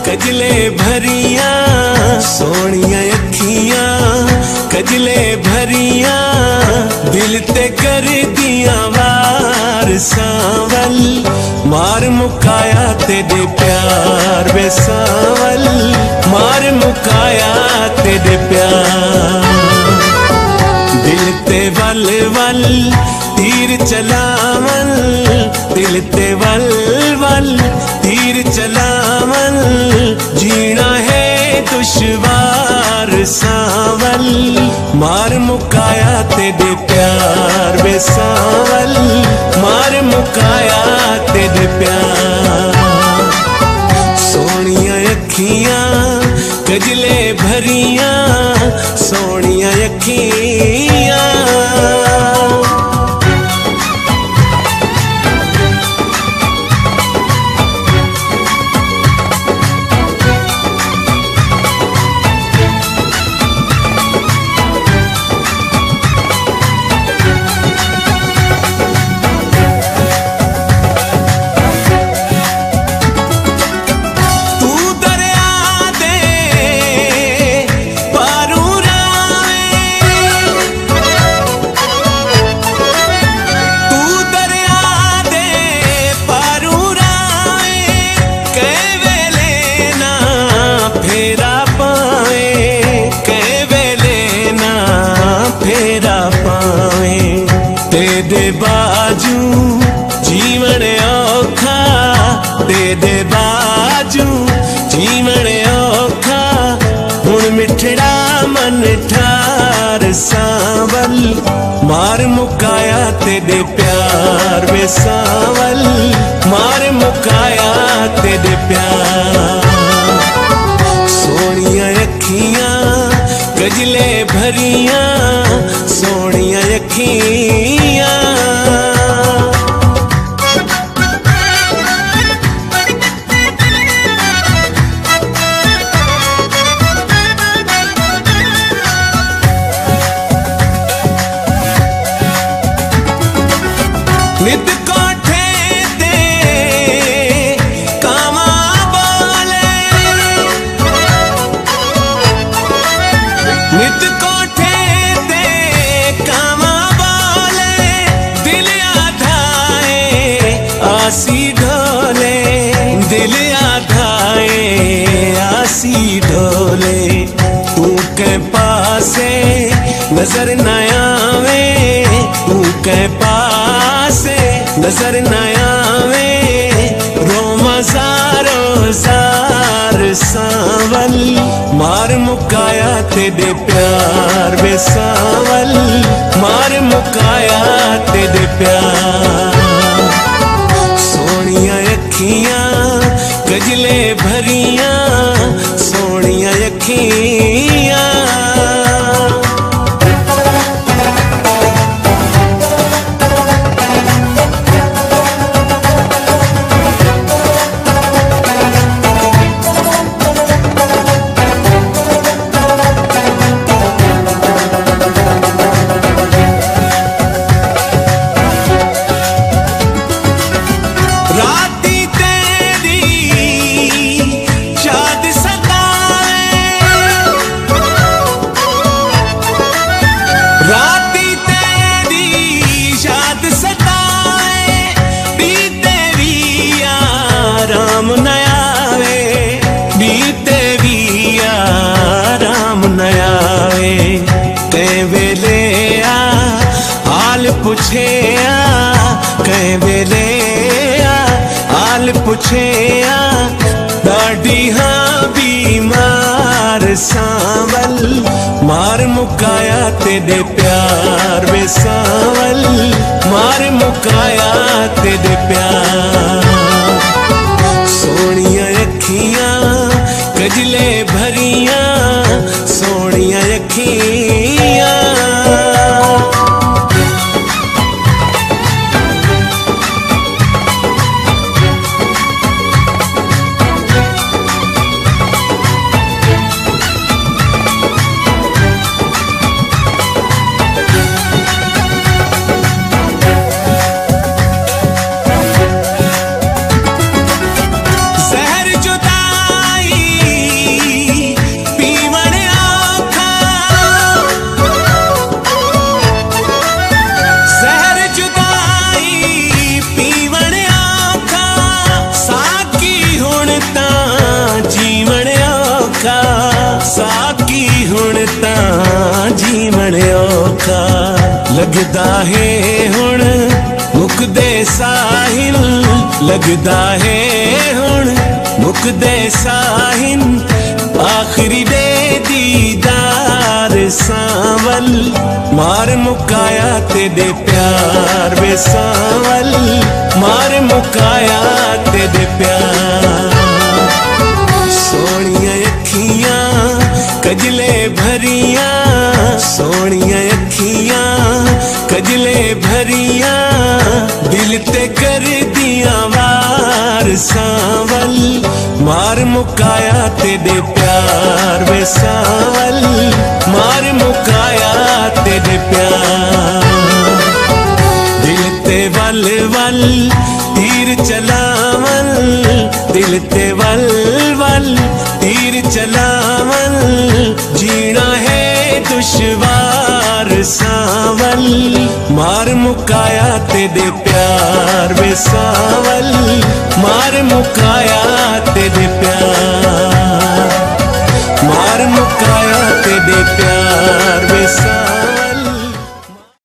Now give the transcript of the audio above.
कजले भरिया सोनिया अखियां, कजले भरिया दिल ते कर दिया वार सांवल, मार मुकाया तेरे प्यार वे सांवल, मार मुकाया तेरे प्यार। दिल ते वल वल तीर चलावल, दिल ते वल वल तीर चलावल, जीना है दुश्वार सांवल, मार मुकाया तेरे प्यार वे सांवल, मार मुकाया तेरे प्यार। सोनिया अखियां कजले भरिया, सोनिया अखियां। तेरे बाजू जीवन औखा, तेरे बाजू जीवन औखा, हुण मिठड़ा मन ठार सांवल, मार मुकाया तेरे प्यार वे सांवल, मार मुकाया तेरे प्यार। सोनिया अखियां गजले भरिया, सोनिया अखियां। नित कोठे ते कामा बोले, नित कोठे ते कामा बोले, दिल आधाए आसी ढोले, दिल आधाए आसी ढोले, तू के पासे नजर न आवे, तू के पासे नजर न आवे, रोमा ज़ारो ज़ार सांवल, मार मुकाया तेरे प्यार वे सांवल, मार मुकाया तेरे प्यार। सोनिया अखियां गजले भरिया, सोनिया अखियां। राती तेरी याद सताए, राती तेरी याद सताए, बीते भी आराम न आवे, बीते भी आराम न आवे, कै वेले आ हाल पुछे आ, कै वेले हाल पुछे आ, दाढ़ी हाँ बीमार सांवल, मार मुकाया तेरे प्यार वे सांवल, मार मुकाया तेरे प्यार। सोनिया अखियां गजले भरिया, सोनिया अखियां। जहर जुदाई जाने औखा लगदा है हुण मुकदे साहिल लगदा है हुण मुकदे साहिल आखिरी दे दीदार सांवल मार मुकाया तेरे प्यार वे सांवल मार मुकाया तेरे प्यार सोनिया अखियां कजले भरिया सोनिया अखियां कजले भरिया दिल ते कर दिया वार सांवल मार मुकाया तेरे प्यार वे सांवल मार मुकाया तेरे प्यार दिल ते वल वल तीर चलावल दिल ते वल वल तीर चलावल जीना है दुश्वार सांवल मार मुकाया तेरे प्यार वे सांवल मार मुकाया